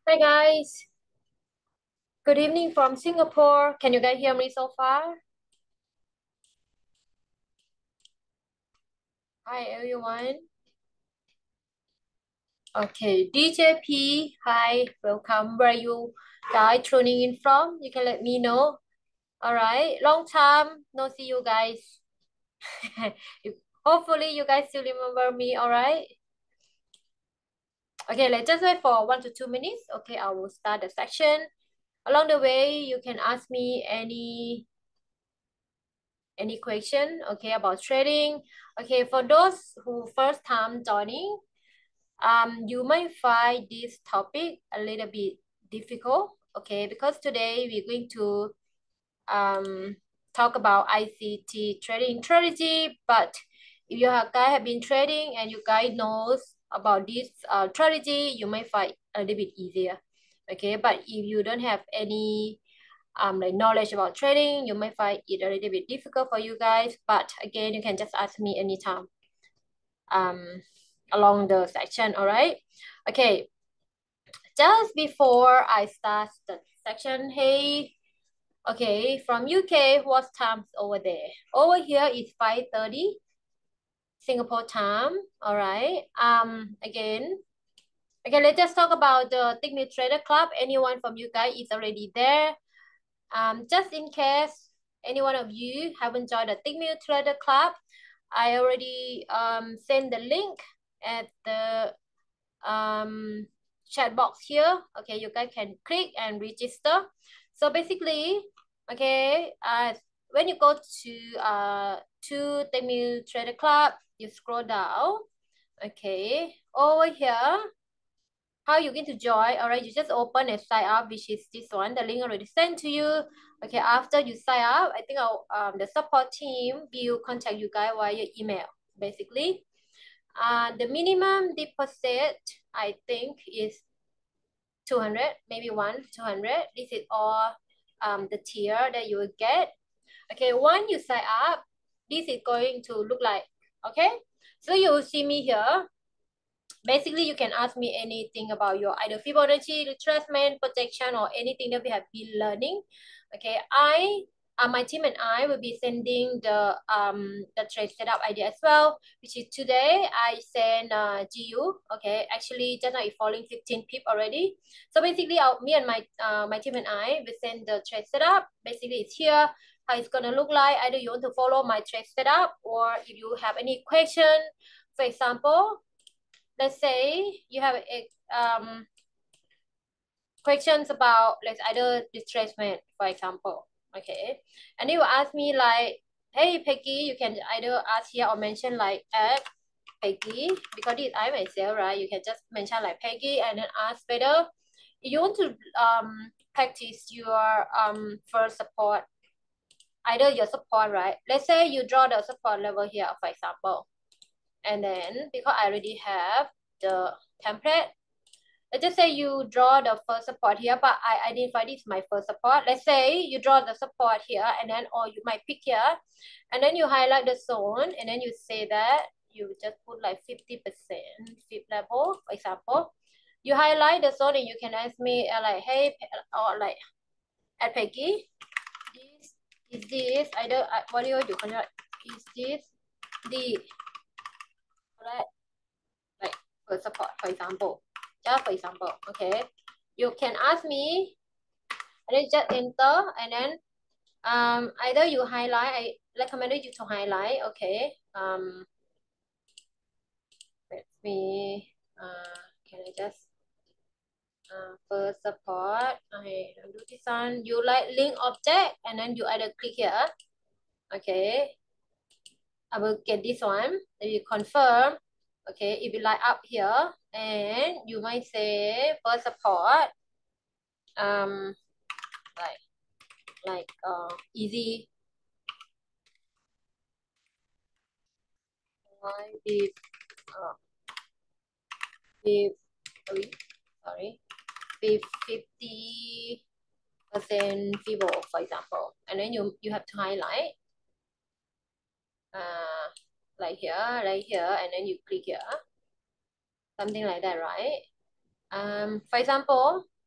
Hi guys, good evening from Singapore. Can you guys hear me so far? Hi everyone. Okay, DJP, hi, welcome. Where you guys tuning in from? You can let me know. All right, long time no see you guys. Hopefully you guys still remember me. All right. Okay, let's just wait for 1 to 2 minutes. Okay, I will start the section. Along the way, you can ask me any question, okay, about trading. Okay, for those who first time joining, you might find this topic a little bit difficult, okay, because today we're going to um, talk about ICT trading strategy. But if you guys have been trading and you guys knows about this strategy, you might find a little bit easier, okay. But if you don't have any like knowledge about trading, you might find it a little bit difficult for you guys. But again, you can just ask me anytime um, along the section, all right? Okay, just before I start the section, hey, okay, from UK, what time's over there? Over here is 5:30 Singapore time, all right? Again, okay, let's just talk about the Technical Trader Club. Anyone from you guys is already there? Just in case any one of you haven't joined the Technical Trader Club, I already sent the link at the chat box here. Okay, you guys can click and register. So basically, okay, when you go to Technical Trader Club, you scroll down. Okay, over here, how you going to join? All right, you just open and sign up, which is this one. The link already sent to you. Okay, after you sign up, I think the support team will contact you guys via email, basically. The minimum deposit, I think, is 200, maybe 200. This is all the tier that you will get. Okay, once you sign up, this is going to look like, okay? So you will see me here. Basically, you can ask me anything about your either Fibonacci, retracement, projection, or anything that we have been learning. Okay, my team and I will be sending the trade setup idea as well, which is today I send GU. Okay, actually just now it's falling 15 pip already. So basically, me and my team and I will send the trade setup. Basically, it's here how it's gonna look like. Either you want to follow my trade setup, or if you have any question, for example, let's say you have questions about, let's either displacement, for example, okay, and you ask me like, hey Peggy, you can either ask here or mention like at Peggy, because this I myself, right? You can just mention like Peggy and then ask whether you want to practice your first support, either your support, right? Let's say you draw the support level here, for example, and then because I already have the template, let's just say you draw the first support here, but I identify this my first support. Let's say you draw the support here, and then, or you might pick here, and then you highlight the zone, and then you say that you just put like 50% fib level, for example. You highlight the zone, and you can ask me like, hey, or like, at Peggy, this is this either what do you do? Is this the right, like first support, for example? Just for example, okay. You can ask me and then just enter, and then either you highlight, I recommended you to highlight, okay. Let me can I just first support, I don't do this one. You like link object, and then you either click here, okay. I will get this one, then you confirm, okay. If you like up here, and you might say first support like easy with uh, with sorry, with 50% Fibo, for example, and then you have to highlight uh like here, right here, and then you click here, something like that, right? For example,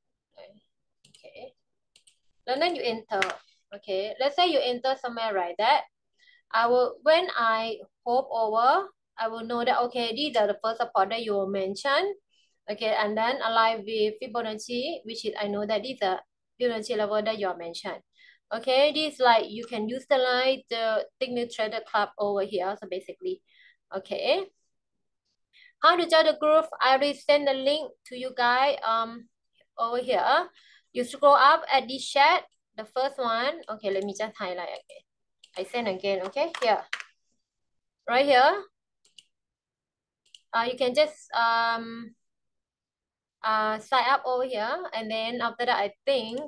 and then you enter. Okay, let's say you enter somewhere like that. When I hop over, I will know that, okay, these are the first support that you will mention. Okay, and then align with Fibonacci, which is, I know that these are Fibonacci level that you are mentioned. Okay, this like you can utilize the Technical Trader Club over here. So basically, okay. How to join the group? I already send the link to you guys over here. You scroll up at this chat, the first one. Okay, let me just highlight again. I send again, okay? Here. Right here. You can just sign up over here, and then after that, I think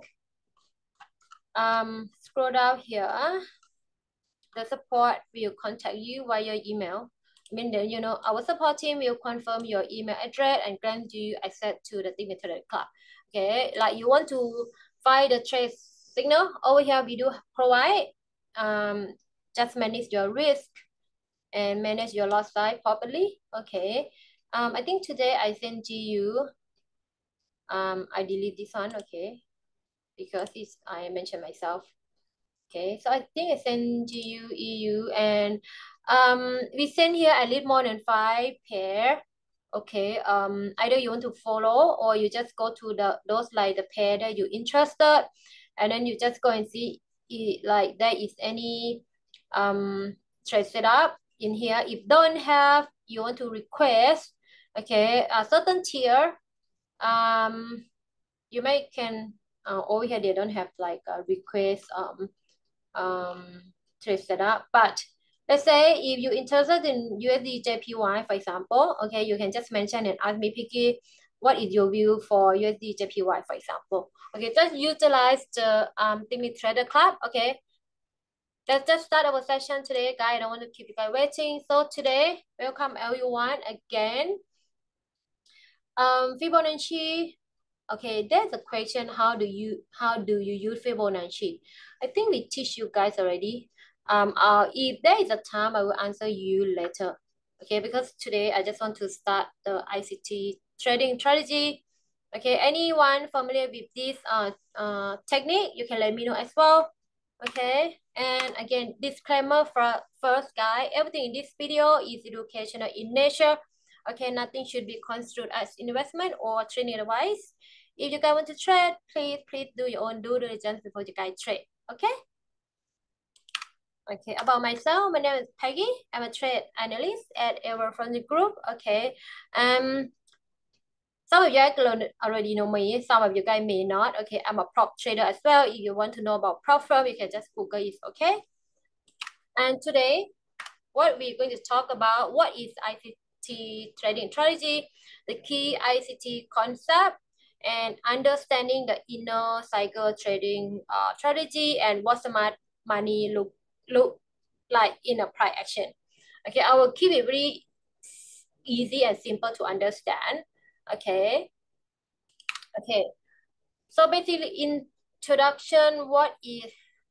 scroll down here. The support will contact you via email. I mean, you know, our support team will confirm your email address and grant you access to the Signature Club. Okay, like you want to find the trade signal over here, we do provide. Just manage your risk and manage your loss size properly. Okay. I think today I sent to you. I delete this one. Okay, because it's I mentioned myself. Okay, so I think I send GU, EU, and we send here at least more than 5 pair. Okay, either you want to follow or you just go to those like the pair that you're interested, and then you just go and see like there is any trade setup in here. If don't have, you want to request, okay, a certain tier, you may can over here they don't have like a request trade setup. But let's say if you're interested in USD JPY, for example, okay, you can just mention and ask me, Picky, what is your view for USD JPY, for example? Okay, just utilize the Technical Trader Club. Okay, let's just start our session today, guys. I don't want to keep you guys waiting. So today, welcome everyone again. Fibonacci. Okay, there's a question. How do you use Fibonacci? I think we teach you guys already. If there is a time, I will answer you later. Okay, because today I just want to start the ICT trading strategy. Okay, anyone familiar with this technique, you can let me know as well. Okay, and again, disclaimer for first, guys. Everything in this video is educational in nature. Okay, nothing should be construed as investment or trading advice. If you guys want to trade, please do your own due diligence before you guys trade. Okay? Okay, about myself, my name is Peggy. I'm a trade analyst at Ever from the group. Okay. Some of you guys already know me, some of you guys may not. Okay, I'm a prop trader as well. If you want to know about prop firm, you can just Google it, okay? And today, what we're going to talk about, what is ICT trading strategy, the key ICT concept, and understanding the inner cycle trading strategy, and what smart money look like in a price action. Okay, I will keep it very easy and simple to understand. Okay. Okay. So basically, introduction, what is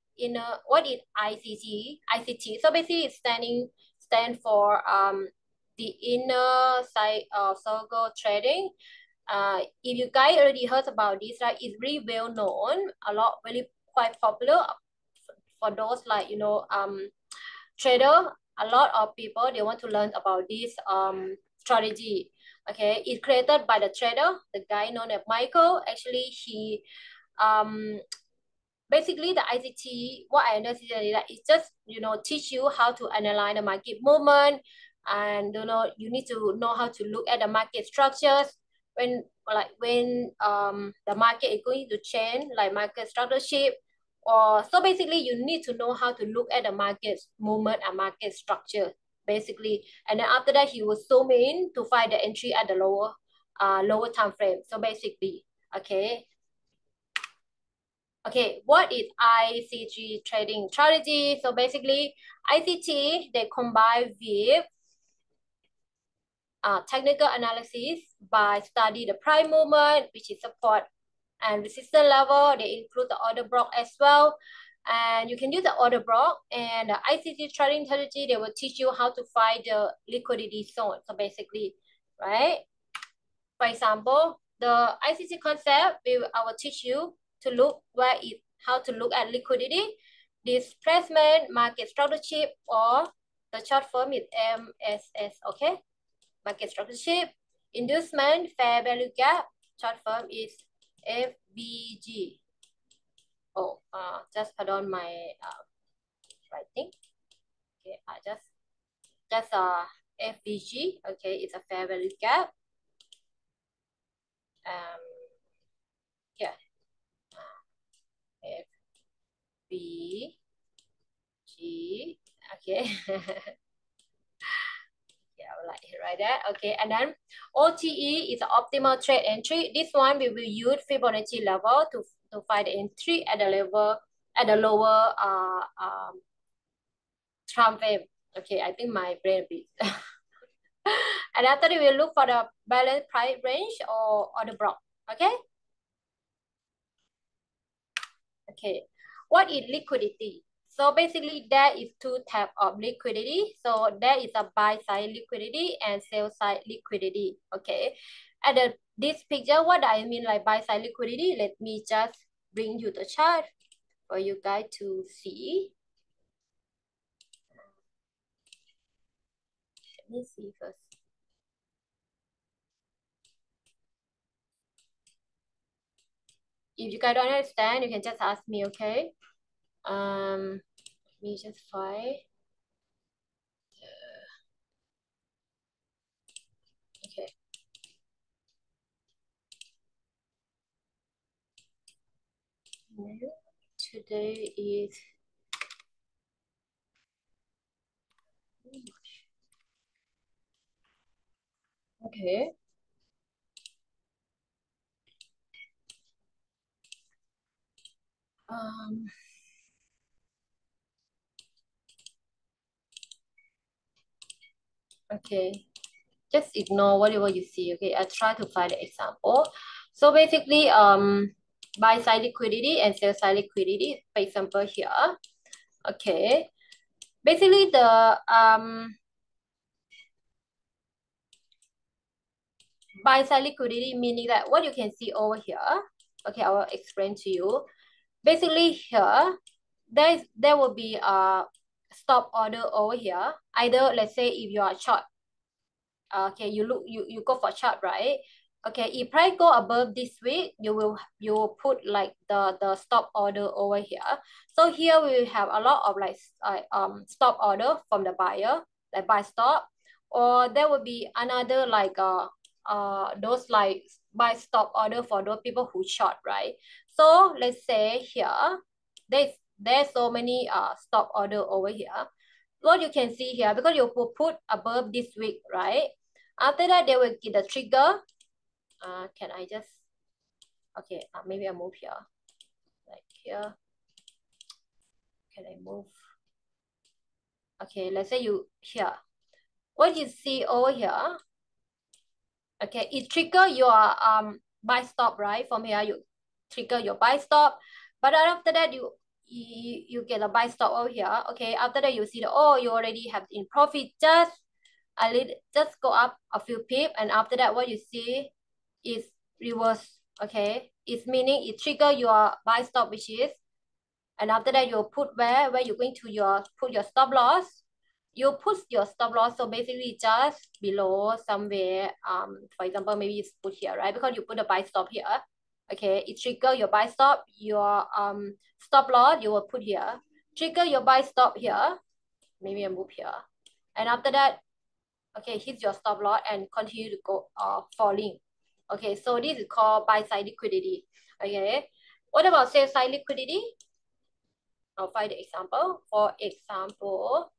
ICT? ICT. So basically, it's stand for the inner side of circle trading. If you guys already heard about this, right? It's really well known, very quite popular for those like trader. A lot of people they want to learn about this strategy. Okay, it's created by the trader, the guy known as Michael. Actually, he basically the ICT, what I understand is that it's just teach you how to analyze the market movement, and you need to know how to look at the market structures when the market is going to change, like market structure shift. Or so basically you need to know how to look at the market movement and market structure basically, and then after that he will zoom in to find the entry at the lower time frame. So basically, okay. Okay, what is ICT trading strategy? So basically, ICT, they combine with technical analysis by study the price movement, which is support and resistance level. They include the order block as well. And you can use the order block, and the ICT trading strategy, they will teach you how to find the liquidity zone. So basically, right? For example, the ICT concept, I will teach you to look where is how to look at liquidity, displacement, market structureship, or the short form is MSS, okay? Market structureship, inducement, fair value gap, short form is FVG. Oh, just pardon my writing. Okay, just FVG. Okay, it's a fair value gap. Yeah, FVG. Okay. Yeah, I would like to write that. Okay, and then OTE is an optimal trade entry. This one we will use Fibonacci level to find the entry at the level at the lower Trump frame. Okay, I think my brain beat. And after that, we will look for the balance price range or the block. Okay. Okay. What is liquidity? So basically, there is two types of liquidity. So there is a buy side liquidity and sell side liquidity. Okay. And this picture, what I mean like buy side liquidity, let me just bring you the chart for you guys to see. Let me see first. If you guys don't understand, you can just ask me, okay? Let me just find. Okay. Today is okay. Okay. Just ignore whatever you see. Okay, I try to find the example. So basically, buy side liquidity and sell side liquidity. For example, here. Okay. Basically, the buy side liquidity meaning that what you can see over here. Okay, I will explain to you. Basically, here there will be a stop order over here. Either let's say if you are short, okay, you go for short, right? Okay, if price go above this week, you will put like the stop order over here. So here we have a lot of like stop order from the buyer, like buy stop, or there will be another like those like buy stop order for those people who short, right? So let's say here there's so many stop order over here. What you can see here, because you put above this week, right? After that, they will get the trigger. Can I just, okay, maybe I move here, like here. Can I move? Okay, let's say you here. What you see over here, okay, it trigger your buy stop, right? From here, you trigger your buy stop. But after that, you get a buy stop over here. Okay, after that, you see the, oh, you already have in profit just a little, just go up a few pip, and after that, what you see is reverse. Okay, it's meaning it trigger your buy stop, which is, and after that you put where you're going to put your stop loss. You put your stop loss, so basically just below somewhere. For example, maybe it's put here, right? Because you put the buy stop here. Okay, it trigger your buy stop. Your stop loss you will put here. Trigger your buy stop here. Maybe I move here, and after that, okay, hit your stop loss and continue to go falling. Okay, so this is called buy side liquidity. Okay, what about sell side liquidity? I'll find the example. For example,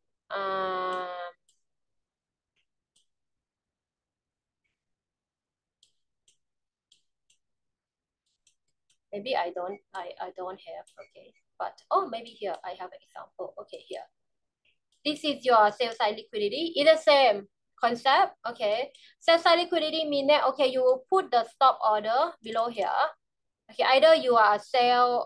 maybe I don't have, okay, but oh, maybe here I have an example. Okay, here. This is your sell side liquidity. It's the same concept. Okay, sell side liquidity means that okay, you will put the stop order below here. Okay, either you are sell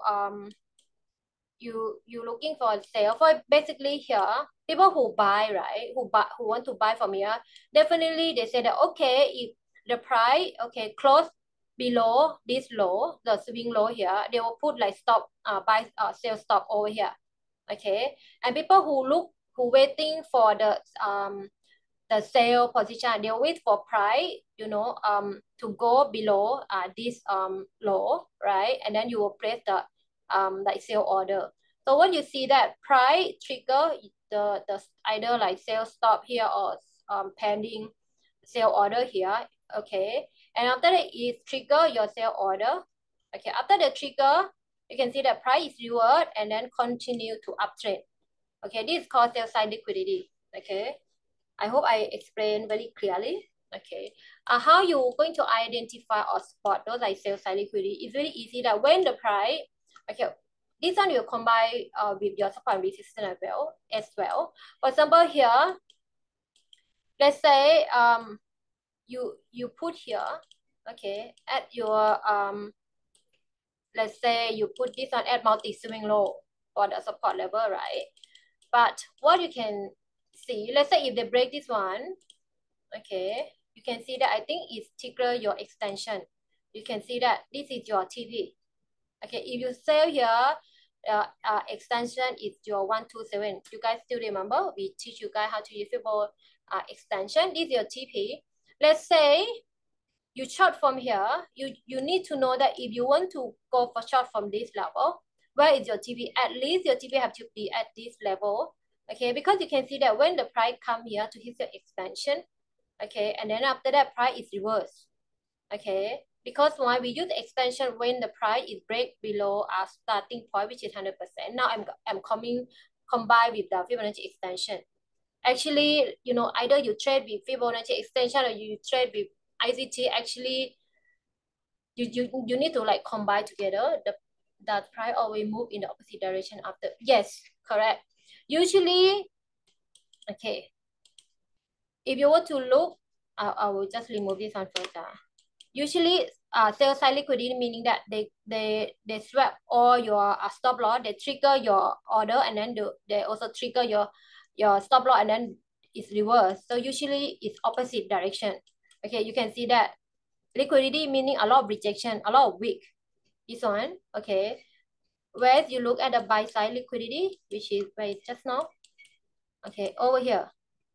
you looking for a sale. For basically here, people who buy, right, who want to buy from here, definitely they say that okay, if the price okay close below this low, the swing low here, they will put like stop, buy, sell stop over here. Okay, and people who waiting for the sale position, they'll wait for price, to go below this low, right? And then you will place the like sale order. So when you see that price trigger the either like sale stop here or pending sale order here, okay, and after that is trigger your sale order. Okay, after the trigger, you can see that price is reward and then continue to uptrend. Okay, this is called sell side liquidity. Okay, I hope I explained very clearly. Okay, how you going to identify or spot those like sell side liquidity? It's very easy that when the price, okay, this one you combine with your support and resistance as well. For example, here, let's say you put here, okay, at your let's say you put this one at multi-swing low for the support level, right? But what you can see, let's say if they break this one, okay, you can see that I think it's trigger your extension. You can see that this is your TP. Okay, if you sell here, extension is your 127. You guys still remember? We teach you guys how to use Fibonacci extension. This is your TP. Let's say you short from here, you need to know that if you want to go for short from this level, where is your TP? At least your TP have to be at this level. Okay, because you can see that when the price come here to hit your extension, okay, and then after that price is reversed. Okay, because why we use extension when the price is break below our starting point, which is 100%. Now I'm combined with the Fibonacci extension. Actually, either you trade with Fibonacci extension or you trade with ICT. Actually, you need to like combine together. That price always move in the opposite direction after. Yes, correct. Usually, okay. If you want to look, I will just remove this one first. Usually, sell side liquidity meaning that they swap all your stop loss, they trigger your order, and then they also trigger your stop loss, and then it's reversed. So usually it's opposite direction. Okay, you can see that liquidity meaning a lot of rejection, a lot of weak. This one, okay. Whereas you look at the buy side liquidity, which is where it's just now. Okay, over here.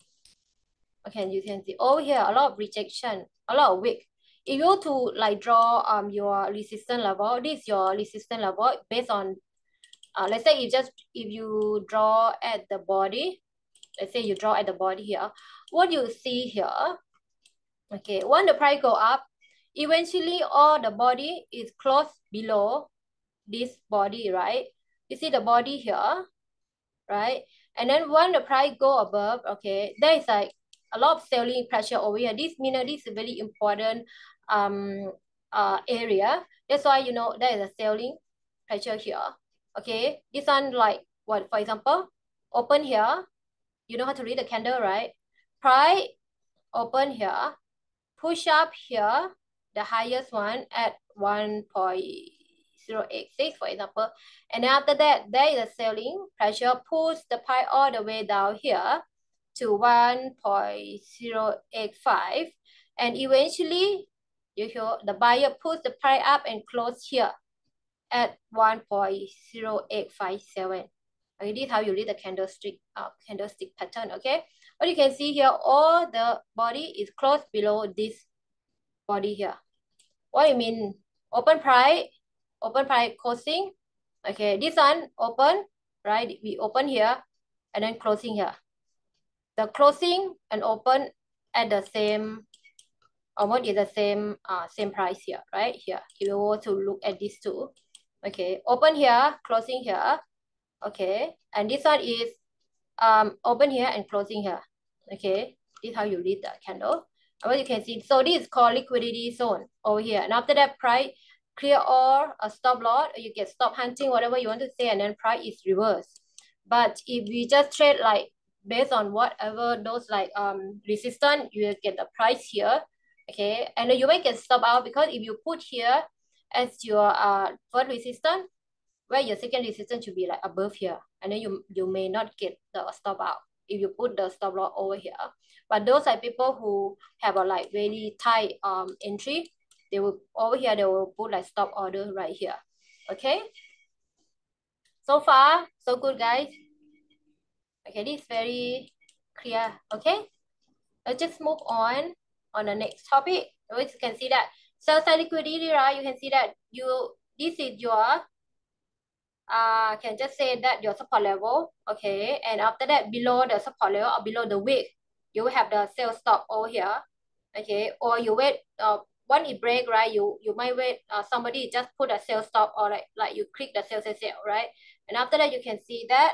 Okay, you can see over here a lot of rejection, a lot of weak. If you want to like draw your resistance level, this is your resistance level based on let's say if you draw at the body, let's say you draw at the body here, what you see here, okay, when the price go up, eventually all the body is close below this body, right? You see the body here, right? And then when the price go above, okay, there is like a lot of selling pressure over here. This means this is a very important area. That's why there is a selling pressure here. Okay, this one like what, for example, open here. You know how to read the candle, right? Price open here, push up here, the highest one at 1.086, for example. And then after that, there is a selling pressure, push the price all the way down here to 1.085. And eventually, the buyer puts the price up and close here at 1.0857. Okay, this is how you read the candlestick pattern, okay? But you can see here, all the body is close below this body here. What do you mean? Open price closing. Okay, this one open, right? We open here and then closing here. The closing and open at the same, almost is the same price here, right? Here, if you want to look at these two. Okay, open here, closing here. Okay, and this one is open here and closing here. Okay, this is how you read the candle. And what you can see, so this is called liquidity zone over here. And after that, price clear all a stop loss, or you get stop hunting, whatever you want to say, and then price is reversed. But if we just trade like based on whatever those like resistance, you will get the price here. Okay, and then you may get stop out, because if you put here as your first resistance, where your second resistance should be like above here, and then you may not get the stop out if you put the stop loss over here. But those are people who have a like very tight entry, they will over here, they will put like stop order right here. Okay. So far, so good, guys. Okay, this is very clear. Okay. Let's just move on the next topic. You can see that sell side liquidity, right? You can see that this is your can just say that your support level, okay, and after that below the support level or below the wick, you will have the sell stop over here, okay, or you wait when it break, right, you might wait somebody just put a sell stop, or like you click the sell, right, and after that you can see that,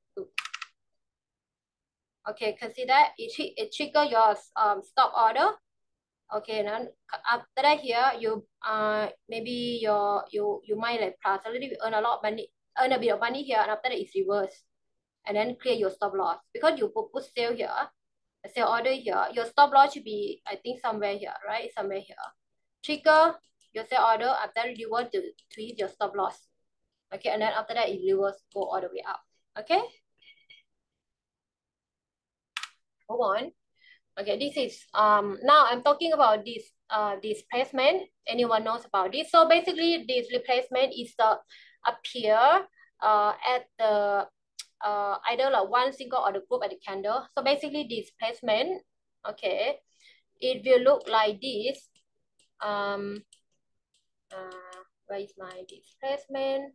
okay, can see that it trigger your stop order. Okay, then after that here you maybe you might like plus a little bit, earn a lot of money, earn a bit of money here, and after that it's reverse, and then clear your stop loss because you put sale here, sale order here. Your stop loss should be, I think, somewhere here, right? Somewhere here. Trigger your sale order, after that you want to hit your stop loss. Okay, and then after that it reverse, go all the way up. Okay, move on. Okay, this is now I'm talking about this placement. Anyone knows about this? So basically, this replacement is the appear at the either like one single or the group at the candle. So basically, this placement, okay, it will look like this. Where is my displacement?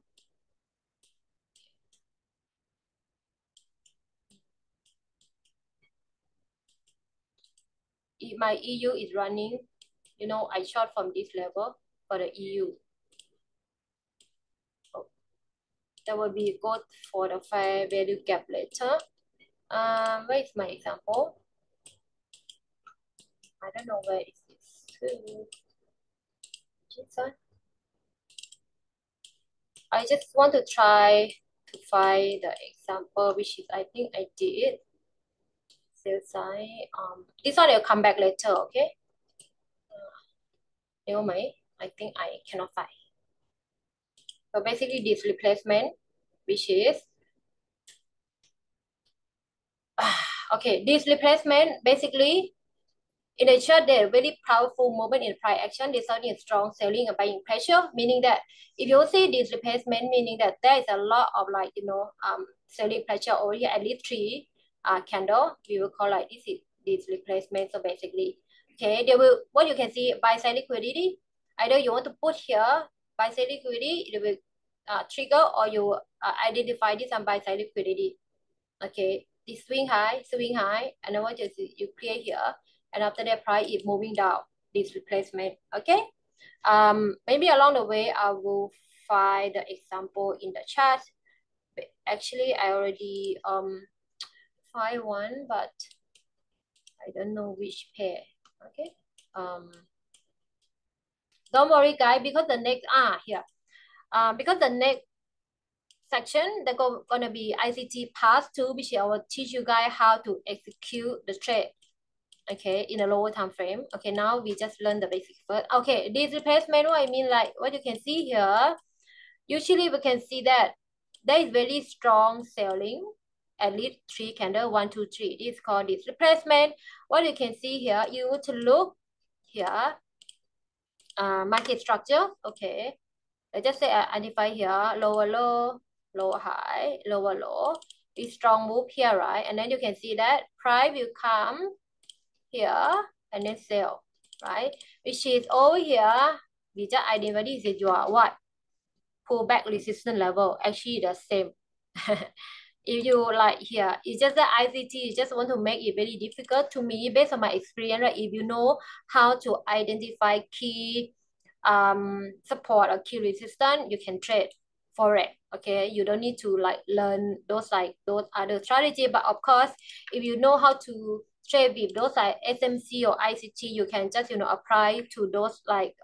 If my EU is running, you know, I short from this level for the EU. Oh, that will be good for the fair value gap later. Where is my example? I don't know where is this. I just want to try to find the example, which is I think I did. Sell side. This one will come back later, okay? I think I cannot find. So basically this replacement, which is okay, this replacement basically in a chart, there very powerful movement in price action, resulting in strong selling and buying pressure, meaning that if you see this replacement, meaning that there is a lot of like, selling pressure over here, at least three candle, we will call like this replacement. So basically, okay, there will, what you can see, buy side liquidity, either you want to put here, buy side liquidity, it will trigger, or you identify this and buy side liquidity. Okay, this swing high, and then what you clear here, and after that price is moving down, this replacement. Okay, maybe along the way I will find the example in the chart. But actually I already find one, but I don't know which pair. Okay, don't worry guys, because the next here because the next section they're gonna be ICT part 2, which I will teach you guys how to execute the trade, okay, in a lower time frame. Okay, now we just learn the basics first. Okay, this replacement, what I mean, like what you can see here, usually we can see that there is very strong selling, at least 3 candle, 1 2 3. This is called this replacement. What you can see here, you want to look here, market structure. Okay, let's just say identify here, lower low, lower high, lower low, this strong move here, right? And then you can see that price will come here and then sell, right? Which is over here, we just identify this is your what? Pullback resistance level. Actually, the same. If you like here, it's just the ICT, just want to make it very difficult to me based on my experience, right? If you know how to identify key support or key resistance, you can trade for it. Okay, you don't need to like learn those other strategy, but of course, if you know how to trade with those like SMC or ICT, you can just apply to those like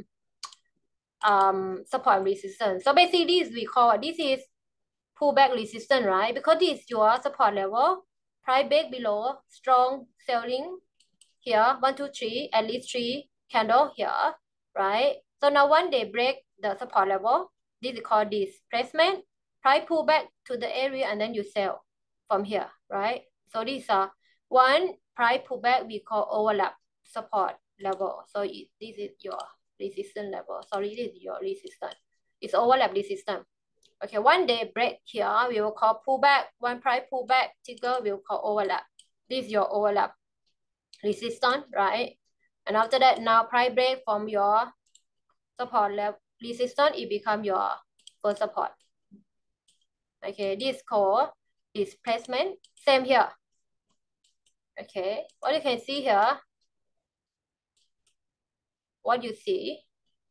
support and resistance. So basically this we call, this is pullback resistance, right? Because this is your support level, price break below, strong selling here, 1 2 3, at least 3 candle here, right? So now when they break the support level, this is called displacement. Price pull back to the area and then you sell from here, right? So these are one price pullback we call overlap support level. So this is your resistance level. Sorry, this is your resistance. It's overlap resistance. Okay, one day break here, we will call pullback. One price pullback trigger, we will call overlap. This is your overlap resistance, right? And after that, now price break from your support level resistance, it become your first support. Okay, this called displacement. Same here. Okay, what you can see here, what you see,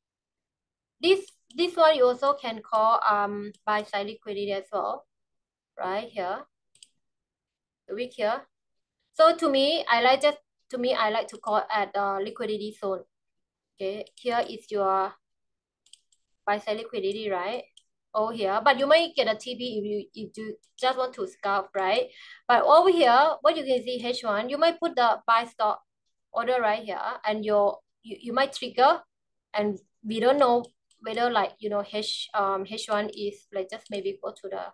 this one you also can call buy side liquidity as well, right here, the wick here. So to me, I like to call at liquidity zone. Okay, here is your buy side liquidity, right? Over here, but you might get a TP if you just want to scalp, right? But over here, what you can see H1, you might put the buy stop order right here, and you might trigger, and we don't know whether like H1 is like, just maybe go to the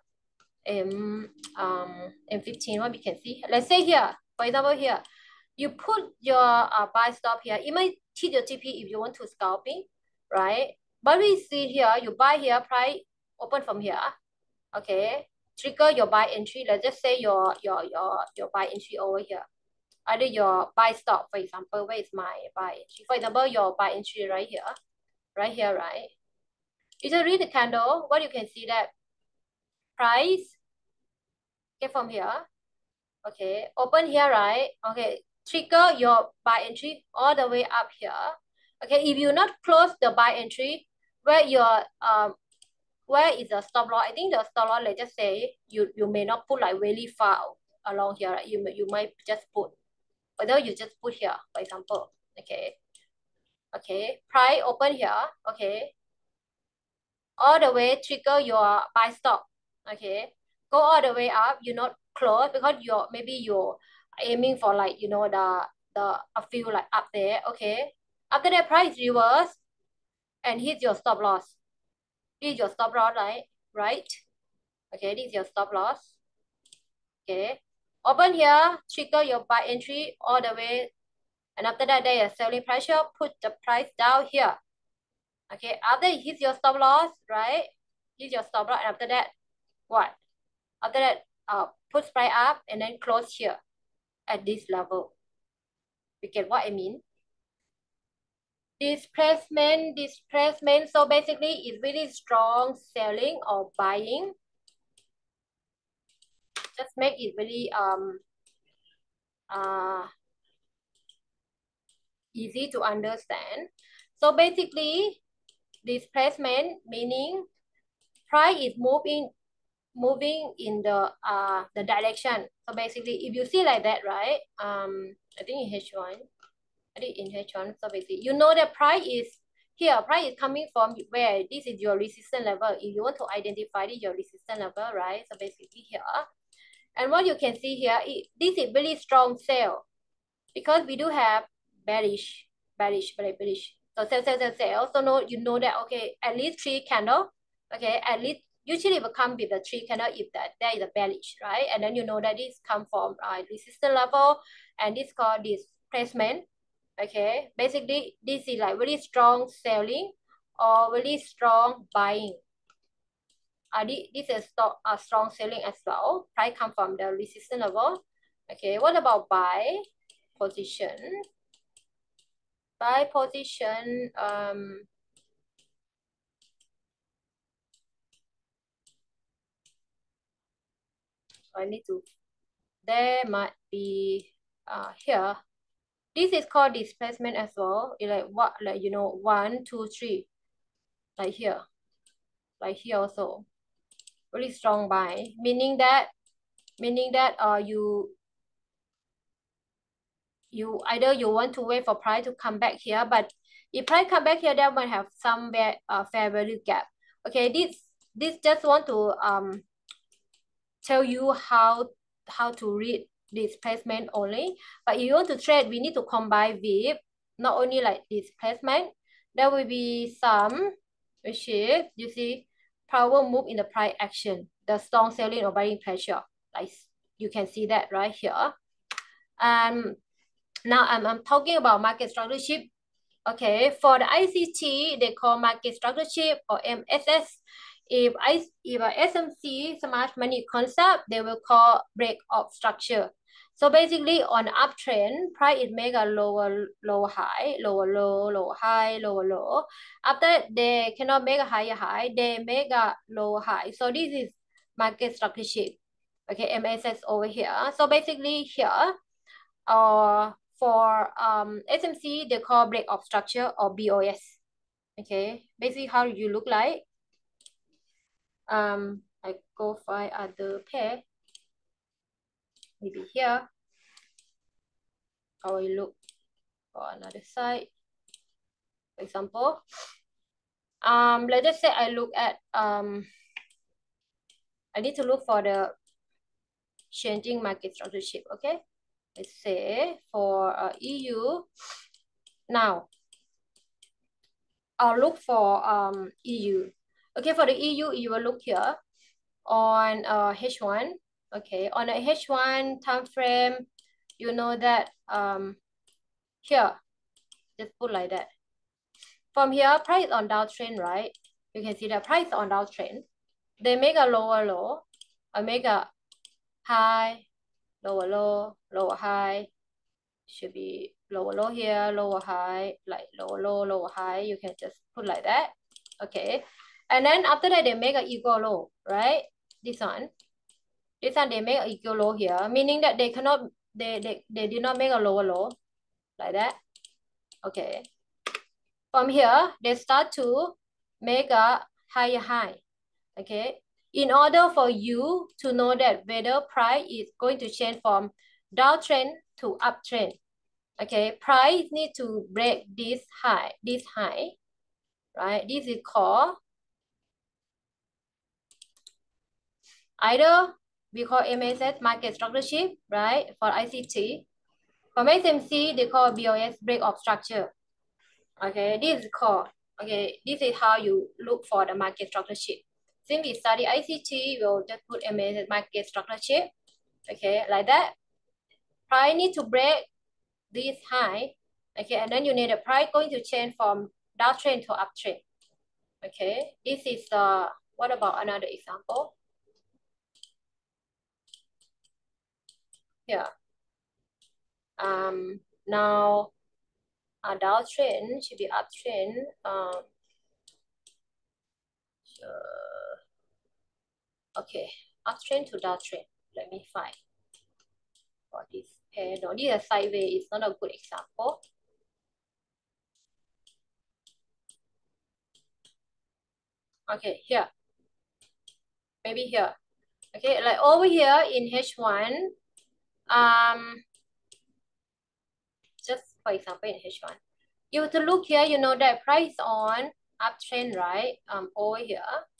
M15, what we can see. Let's say here, for example here, you put your buy stop here. It might hit your TP if you want to scalping, right? But we see here, you buy here, price open from here. Okay, trigger your buy entry. Let's just say your buy entry over here. Either your buy stop, for example, where is my buy entry? For example, your buy entry right here, right? If you read the candle, what you can see that price get from here. Okay, open here, right? Okay, trigger your buy entry all the way up here. Okay, if you not close the buy entry, where is the stop loss? I think the stop loss, let's just say you may not put like really far along here. Right? You might just put, whether you just put here, for example. Okay, price open here. Okay, all the way trigger your buy stop. Okay, go all the way up. You not close because maybe you're aiming for like a few like up there. Okay, after that price reverse and hit your stop loss. This is your stop loss, right? Okay, this is your stop loss. Okay, open here, trigger your buy entry all the way, and after that there is selling pressure. Put the price down here. Okay, after it hits your stop loss, right? Hit your stop loss, and after that, what? After that, put price up and then close here at this level. You get what I mean? Displacement. So basically, it's really strong selling or buying. Just make it really easy to understand. So basically, displacement meaning price is moving in the direction. So basically, if you see like that, right? I think in H1. So basically, you know that price is here. Price is coming from where? This is your resistance level. If you want to identify your resistance level, right? So basically here. And what you can see here, this is really strong sell because we do have bearish. So sell. So no, you know that, okay, at least 3 candle. Okay, at least usually it will come with the 3 candle if there is a bearish, right? And then you know that this come from resistance level, and this called displacement. Okay, basically this is like really strong selling or really strong buying. This is strong selling as well. Price come from the resistance level. Okay, what about buy position? Buy position, I need to, there might be here. This is called displacement as well. It's like what, like 1, 2, 3, like here also. Really strong buy, meaning that you either you want to wait for price to come back here, but if price come back here, that might have some fair value gap. Okay, this just want to tell you how to read displacement only. But if you want to trade, we need to combine with not only like displacement. There will be some which is, you see, power move in the price action, the strong selling or buying pressure, like you can see that right here. Now I'm talking about market structure shift. Okay, for the ICT, they call market structure chip or MSS. If a SMC, smart money concept, they will call break of structure. So basically on uptrend, price it make a lower high, lower low, lower high, lower low. After they cannot make a higher high, they make a lower high. So this is market structure chip. Okay, MSS over here. So basically here, for SMC, they call break of structure or BOS. Okay, basically how you look like. I go find other pair, maybe here, or I look for another side. For example, let's just say I look at I need to look for the changing market structure chip. Okay, let's say for EU. Now I'll look for EU. Okay, for the EU, you will look here on H1. Okay, on a H1 time frame, you know that here, just put like that. From here, price on downtrend, right? You can see the price on downtrend. They make a lower low, or make a high, lower low, lower high. Should be lower low here, lower high, like lower low, lower high. You can just put like that. Okay. And then after that, they make an equal low, right? This one. This one they make an equal low here, meaning that they cannot, they did not make a lower low like that. Okay. From here, they start to make a higher high. Okay. In order for you to know that whether price is going to change from downtrend to uptrend, okay, price need to break this high, right? This is called either we call MSS market structure shift, right? For ICT. For SMC, they call BOS break of structure. Okay, this is called, okay, this is how you look for the market structure shift. Since we study ICT, we'll just put MSS market structure shift. Okay, like that. Price need to break this high. Okay, and then you need a price going to change from downtrend to uptrend. Okay, this is the, what about another example? Here. Now a downtrend should be uptrend. Okay, uptrend to downtrend. Let me find for this pair. No, this is sideways. It's not a good example. Okay, here. Maybe here. Okay, like over here in H1, just for example in H1, you have to look here, you know that price on uptrend, right? Over here.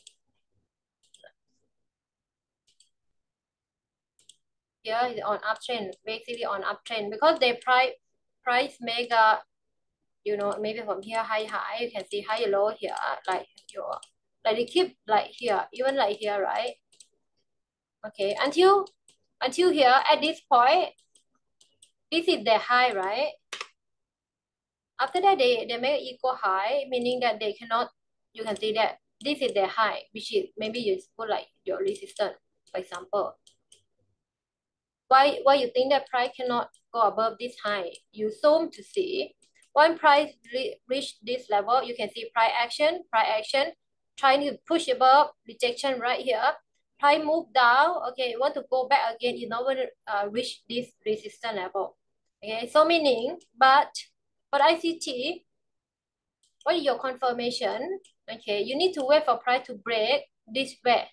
Here is on uptrend, basically on uptrend, because they price make a, you know, maybe from here high, you can see high, low here, like your, like they keep like here, even like here, right? Okay, until here at this point, this is the high, right? After that, they make equal high, meaning that they cannot, you can see that this is their high, which is maybe you put like your resistance, for example. Why you think that price cannot go above this high? You zoom to see. When price reach this level, you can see price action, trying to push above, rejection right here. Price move down, okay, want to go back again in order to reach this resistance level. Okay, so meaning, but for ICT, what is your confirmation? Okay, you need to wait for price to break this way.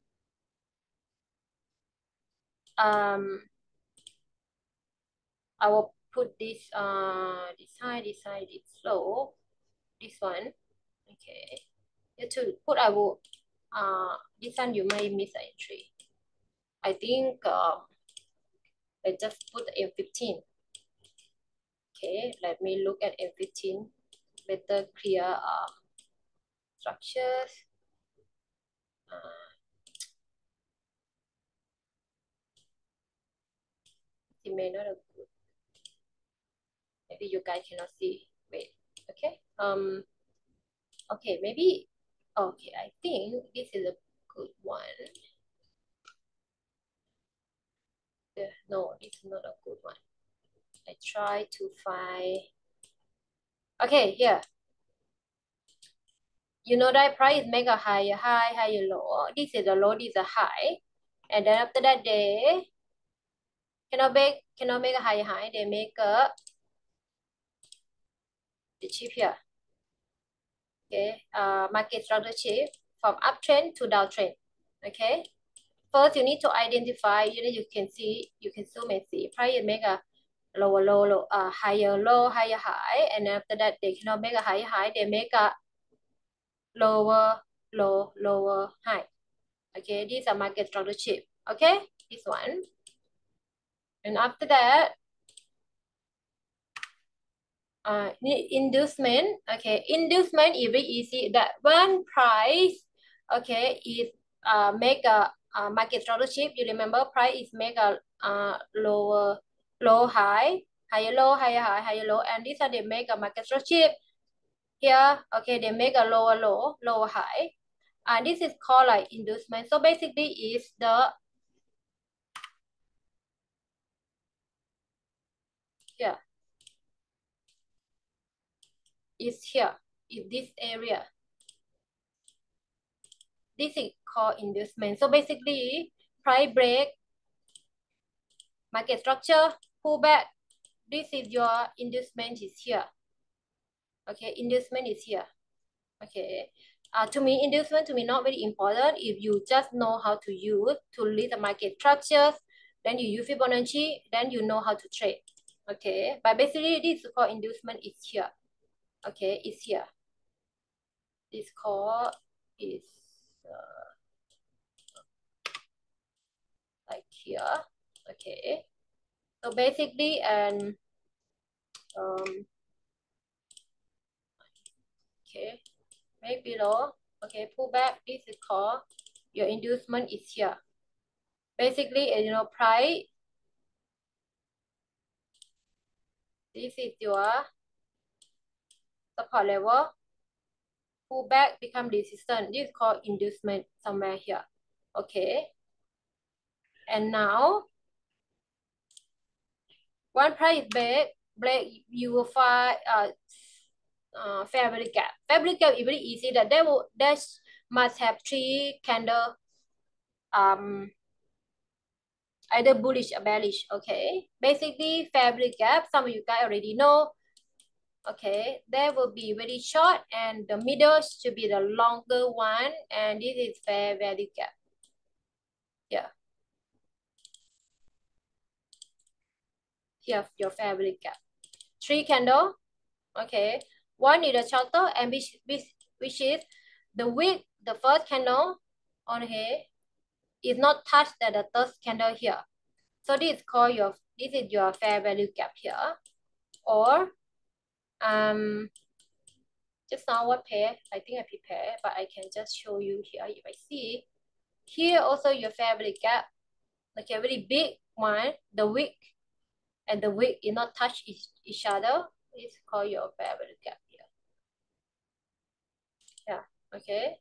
I will put this this side, it's low. This one, okay. To put, I will this one you might miss an entry. I think I just put M15. Okay, let me look at M15. Better clear structures. It may not have good. Maybe you guys cannot see. Wait. Okay. Okay, maybe. Okay, I think this is a good one. No, this is not a good one. I try to find. Okay, here. You know that price make a higher high, higher low. This is a low, this is a high. And then after that, they cannot make a higher high. They make the chip here. Okay, market structure chip from uptrend to downtrend. Okay, first you need to identify. You can see, you can zoom and see price make a lower low, low, higher low, higher high, and after that they cannot make a higher high. They make a lower low, lower high. Okay, these are market structure chip. Okay, this one. And after that, inducement. Okay, inducement is very easy. That one price, okay, is make a market structure chip. You remember price is make a lower low high, higher low, higher high, higher low, and these are they make a market structure chip. Here, okay, they make a lower low, lower high, and this is called like inducement. So basically, is the here is here in this area. This is called inducement. So basically, price break, market structure, pullback. This is your inducement is here. Okay, inducement is here. Okay. To me, inducement to me not very important. If you just know how to use to read the market structures, then you use Fibonacci, then you know how to trade. Okay, but basically this is called inducement is here. Okay, it's here. This called is like here. Okay, so basically okay, make below. Okay, pull back. This is called your inducement is here. Basically, price. This is your support level. Pull back become resistance. This is called inducement somewhere here. Okay. And now, one price break, you will find fair value gap. Fair value gap is very easy. That must have three candle. Either bullish or bearish. Okay. Basically, fair value gap. Some of you guys already know. Okay, there will be very short and the middle should be the longer one, and this is fair value gap. Yeah. Here, your fair value gap. Three candle. Okay. One is the shorter and which is the wick, the first candle on here is not touched at the third candle here. So this is called this is your fair value gap here. Or just now what pair? I think I prepared, but I can just show you here if I see. Here also your fair value gap, like a very big one, the wick and the wick is not touch each other. It's called your fair value gap here. Yeah, okay.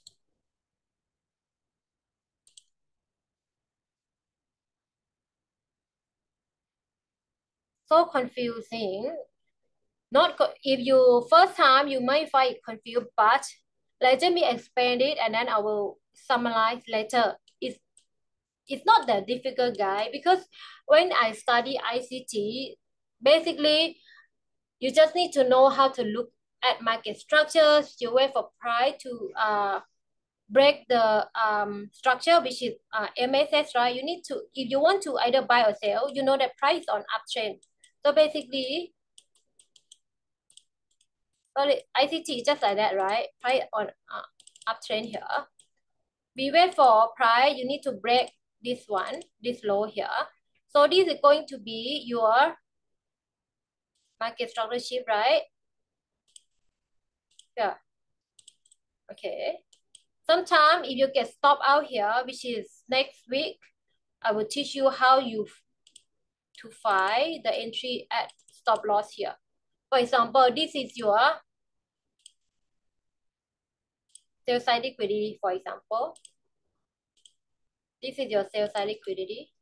So confusing. Not if you first time you might find it confused, but let me explain it and then I will summarize later. It's not that difficult, guys, because when I study ICT, basically you just need to know how to look at market structures. You wait for price to break the structure, which is MSS, right? You need to, if you want to either buy or sell, you know that price on uptrend. So basically, sorry, ICT is just like that, right? Price on uptrend here. We wait for price, you need to break this one, this low here. So this is going to be your market structure chip, right? Yeah. Okay. Sometimes if you get stop out here, which is next week, I will teach you how to find the entry at stop loss here. For example, this is your Sell side liquidity, for example. This is your sell side liquidity.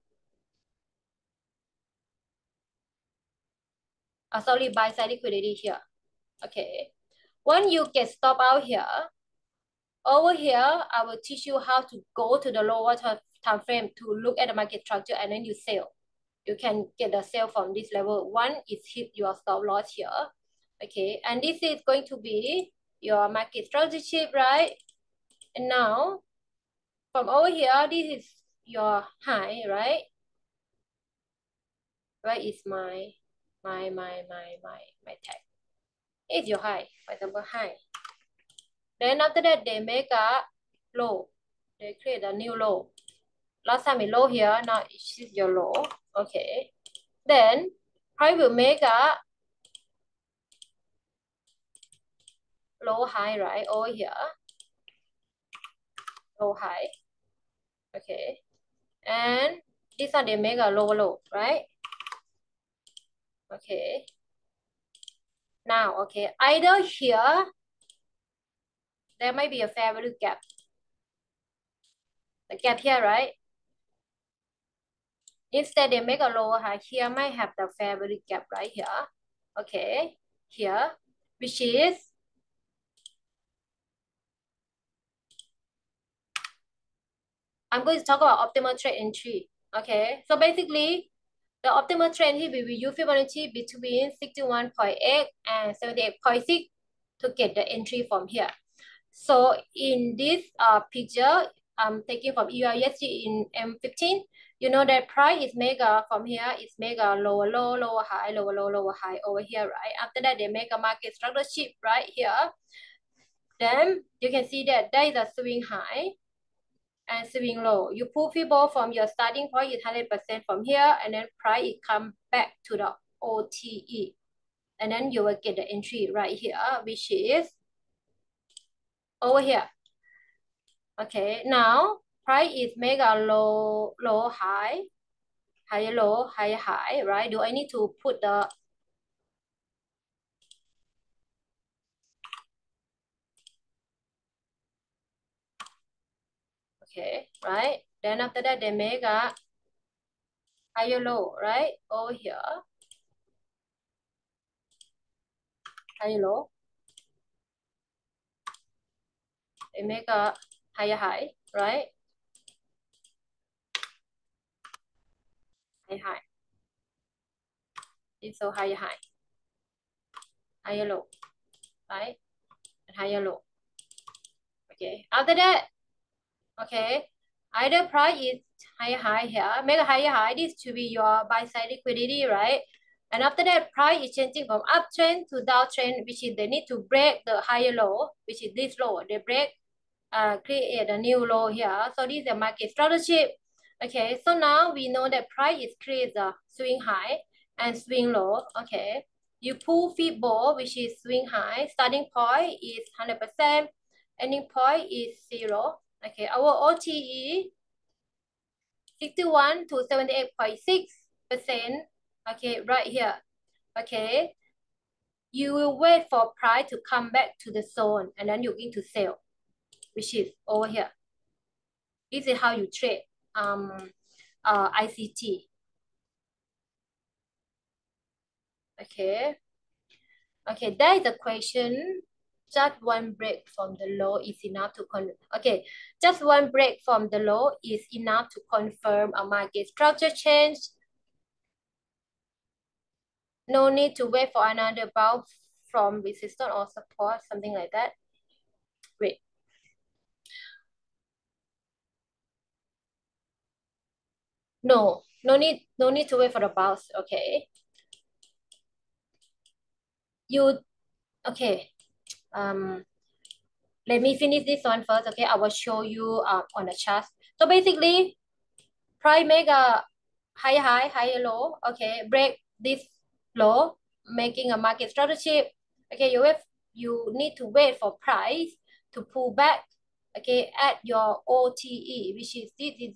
Sorry, buy side liquidity here. Okay. When you get stop out here, over here, I will teach you how to go to the lower time frame to look at the market structure and then you sell. You can get the sell from this level. One is hit your stop loss here. Okay, and this is going to be your market structure, right? And now, from over here, this is your high, right? Where is my tag? It's your high, for example, high. Then after that, they make a low. They create a new low. Last time it's low here, now it's your low. Okay. Then price will make a low high, right? Over here. Low high. Okay. And this one they make a lower low, right? Okay. Now, okay, either here there might be a fair value gap. The gap here, right? Instead, they make a lower high. Here might have the fair value gap right here. Okay, here, which is I'm going to talk about optimal trade entry. Okay, so basically, the optimal trend here will use Fibonacci between 61.8 and 78.6 to get the entry from here. So in this picture, I'm taking from EURUSD in M15. You know that price is mega from here, it's mega lower low, lower high, lower low, lower high over here, right? After that, they make a market structure shift right here. Then you can see that there is a swing high and swing low. You pull Fibo from your starting point is 100% from here, and then price it come back to the OTE. And then you will get the entry right here, which is over here. Okay, now price is mega low, low, high, higher low, higher high, right? Do I need to put the okay, right? Then after that they make a higher low, right? Over here. Higher low. They make a higher high, right? High high. It's so higher high. Higher low, right? And higher low. Okay. After that, okay, either price is higher high here, make a higher high. This to be your buy side liquidity, right? And after that, price is changing from uptrend to downtrend, which is they need to break the higher low, which is this low. They break, create a new low here. So this is the market strategy. Okay, so now we know that price is create a swing high and swing low. Okay, you pull Fibo, which is swing high. Starting point is 100%. Ending point is 0. Okay, our OTE 61 to 78.6%. Okay, right here. Okay, you will wait for price to come back to the zone and then you're going to sell, which is over here. This is how you trade ICT. Okay. Okay, that is the question. Just one break from the low is enough to okay, just one break from the low is enough to confirm a market structure change. No need to wait for another bounce from resistance or support, something like that. Great. No need to wait for the bounce. Okay. Okay. Let me finish this one first. Okay, I will show you on the chart. So basically, price make a higher high, higher low. Okay, break this low, making a market strategy. Okay, you need to wait for price to pull back. Okay, at your OTE, which is this is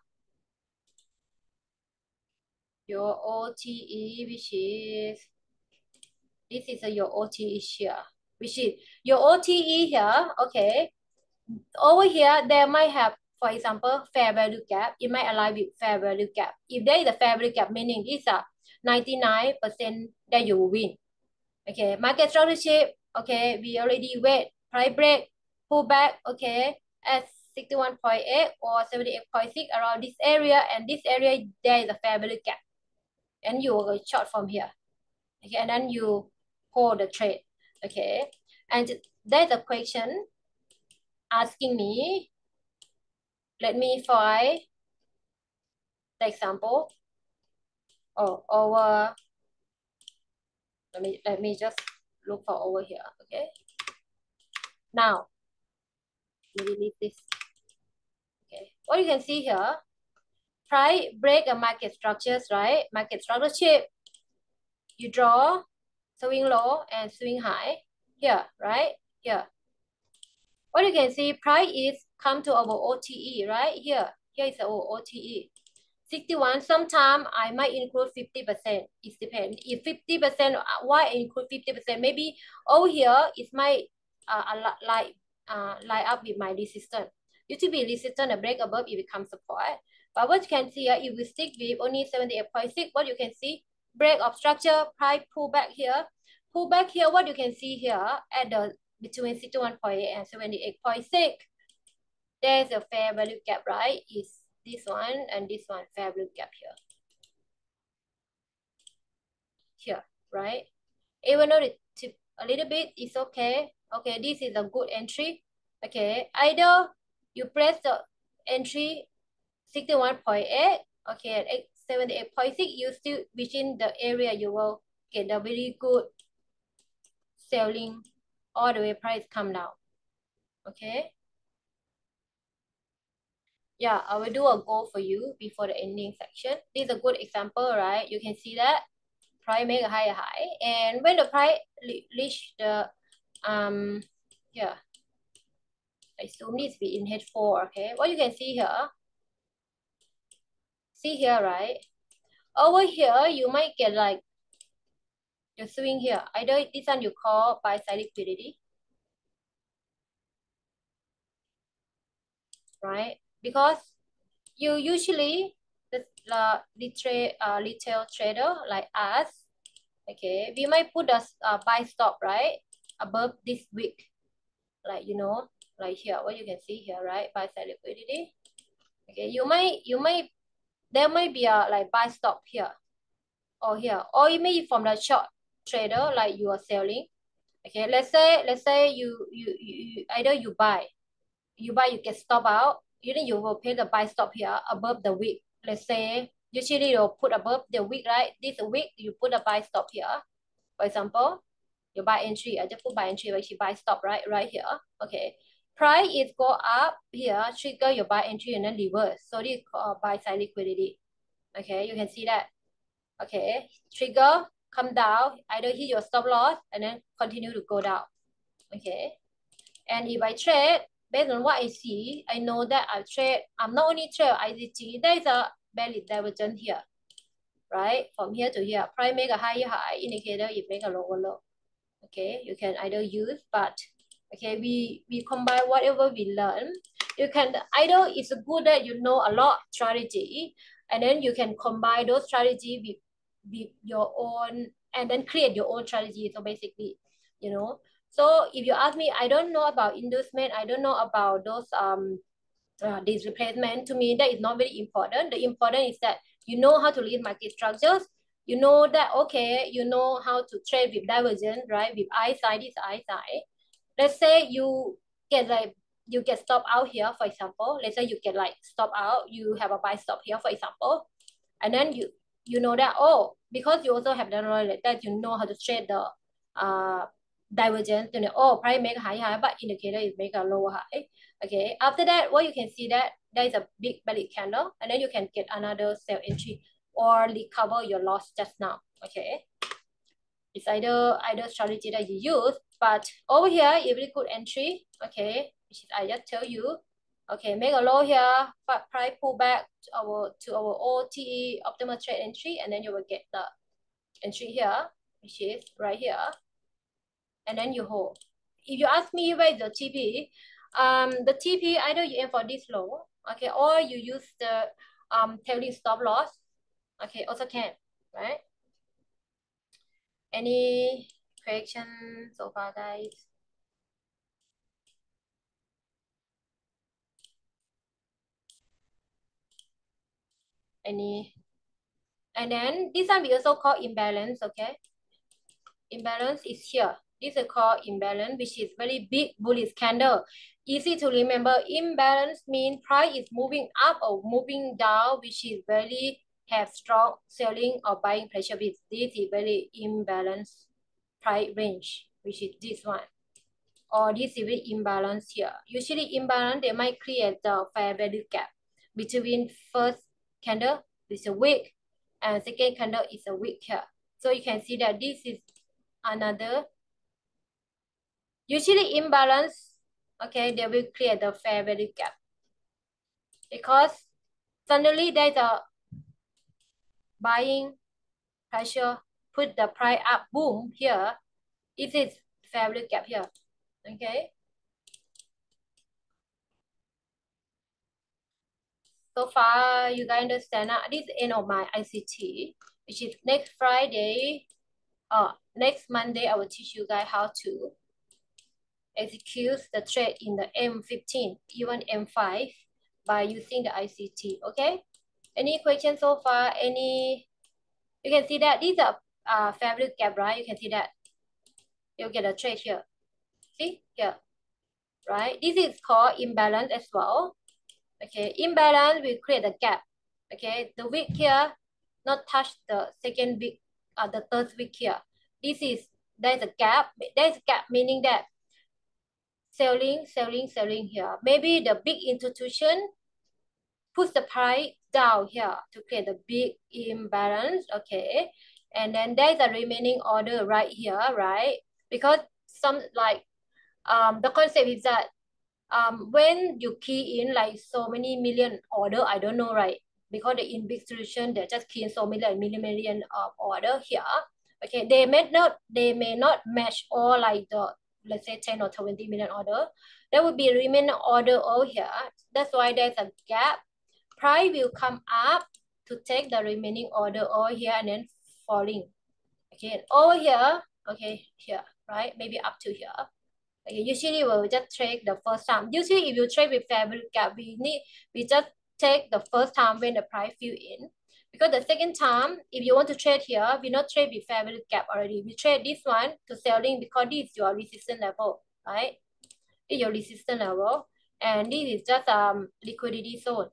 your OTE, which is this is your OTE here, which is your OTE here. Okay, over here, they might have, for example, fair value gap. It might align with fair value gap. If there is a fair value gap, meaning it's a 99% that you will win. Okay, market structure. Okay, we already wait. Price break, pull back. Okay, at 61.8 or 78.6 around this area, and this area there is a fair value gap, and you will go short from here. Okay, and then you hold the trade. Okay, and there's a question asking me. Let me find the example. Oh, over. Let me just look for over here. Okay. Now, let me delete this. Okay. What you can see here, price break a market structures, right? Market structure shape. You draw swing low and swing high here, right? Here. What you can see, price is come to our OTE, right? Here. Here is our OTE. 61, sometimes I might include 50%. It depends. If 50%, why I include 50%? Maybe over here it might line up with my resistance. Used to be resistance, a break above, it becomes support. But what you can see here, if we stick with only 78.6, what you can see, break of structure, price pull back here. Pull back here, what you can see here, at the between 61.8 and 78.6, there's a fair value gap, right? Is this one and this one, fair value gap here. Here, right? Even though it tip a little bit, it's okay. Okay, this is a good entry. Okay, either you press the entry 61.8, okay, at 78.6, you still within the area, you will get a very good selling all the way price come down. Okay. Yeah, I will do a goal for you before the ending section. This is a good example, right? You can see that price make a higher high, and when the price reach the here, I assume this be in H4. Okay, what you can see here, right? Over here, you might get like the swing here. Either this one you call buy side liquidity, right? Because you usually the retail trader like us, okay, we might put a buy stop, right, above this wick, like, you know, like here, what you can see here, right, buy side liquidity. Okay, you might there might be a like buy stop here or here, or it may be from the short trader, like you are selling. Okay, let's say you either you buy, you get stop out, you will pay the buy stop here above the wick. Let's say usually you'll put above the wick, right? This wick, you put a buy stop here. For example, you buy entry, I just put buy entry, but you buy stop right here. Okay, price is go up here, trigger your buy entry and then reverse. So this is called buy side liquidity. Okay, you can see that. Okay, trigger, come down, either hit your stop loss and then continue to go down. Okay, and if I trade, based on what I see, I know that I'm not only trade ICG, there is a valid divergence here, right? From here to here, price make a higher high, indicator it make a lower low. Okay, you can either use, but okay, we combine whatever we learn. You can either, it's good that you know a lot strategy, and then you can combine those strategy with your own, and then create your own strategy. So basically, you know, so if you ask me, I don't know about inducement, I don't know about those this replacement. To me, that is not very important. The important is that you know how to read market structures. You know that, okay, you know how to trade with divergence, right? With I side, this I side. Let's say you get like, you get stop out here, for example. Let's say you get like stop out, you have a buy stop here, for example. And then you know that, oh, because you also have the knowledge that you know how to trade the divergence, you know, oh, price make a high, but indicator is make a lower high. Okay, after that, what you can see that there is a big belly candle, and then you can get another sell entry or recover your loss just now. Okay, it's either strategy that you use, but over here, a very good entry. Okay, which is I just tell you. Okay, make a low here, but price pull back to our OTE optimal trade entry, and then you will get the entry here, which is right here, and then you hold. If you ask me where is the TP, The TP, either you aim for this low, okay, or you use the tailing stop loss, okay, also can, right? Any question so far, guys? Any? And then this one we also call imbalance, okay? Imbalance is here. This is called imbalance, which is very big bullish candle. Easy to remember. Imbalance means price is moving up or moving down, which is very have strong selling or buying pressure. With this is very imbalanced price range, which is this one. Or this is very imbalance here. Usually imbalance, they might create the fair value gap between first candle is a weak and second candle is a weak here. So you can see that this is another. Usually imbalance, okay, they will create the fair value gap because suddenly there's a buying pressure, put the price up, boom, here. It is fair value gap here, okay? So far, you guys understand that this is the end of my ICT, which is next Friday, next Monday, I will teach you guys how to execute the trade in the M15, even M5 by using the ICT, okay? Any questions so far? Any? You can see that these are fair value gap, right? You can see that. You get a trade here. See here, right? This is called imbalance as well. Okay, imbalance will create a gap. Okay, the wick here not touch the second wick, the third wick here. There's a gap. There's a gap meaning that selling here. Maybe the big institution push the price down here to create a big imbalance, okay? And then there's a remaining order right here, right? Because some like the concept is that when you key in like so many million order, I don't know, right? Because they in big solution, they just key in so million of order here. Okay, they may not match all like the let's say 10 or 20 million order. There will be remaining order over here. That's why there's a gap. Price will come up to take the remaining order over here and then falling. Okay, over here, okay, here, right? Maybe up to here. Okay, usually we'll just trade the first time. Usually if you trade with fair value gap, we just take the first time when the price fill in. Because the second time, if you want to trade here, we not trade with fair value gap already. We trade this one to selling because this is your resistance level, right? This is your resistance level. And this is just liquidity zone.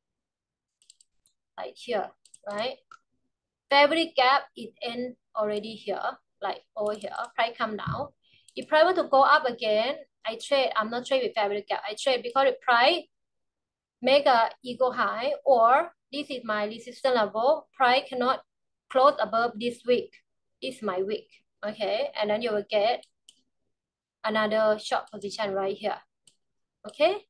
Like here, right? Fair value gap is end already here, like over here. Price come down. If price want to go up again, I'm not trade with fair value gap. I trade because the price make a equal high, or this is my resistance level. Price cannot close above this wick. This is my wick, okay? And then you will get another short position right here, okay?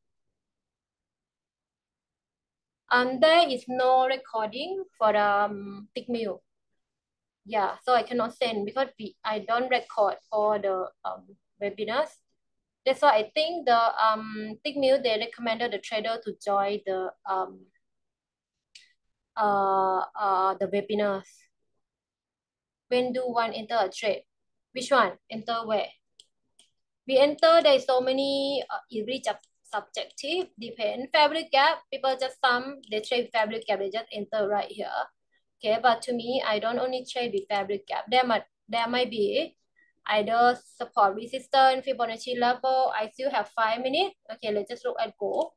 There is no recording for the tick mill. Yeah, so I cannot send because I don't record all the webinars. That's why I think the Tick Mill, they recommended the trader to join the webinars. When do one enter a trade? Which one? Enter where? We enter, there's so many every subjective, depend. Fair value gap, people just they trade fair value gap, they just enter right here. Okay, but to me, I don't only trade with fair value gap. There might be either support resistance, Fibonacci level. I still have 5 minutes. Okay, let's just look at gold.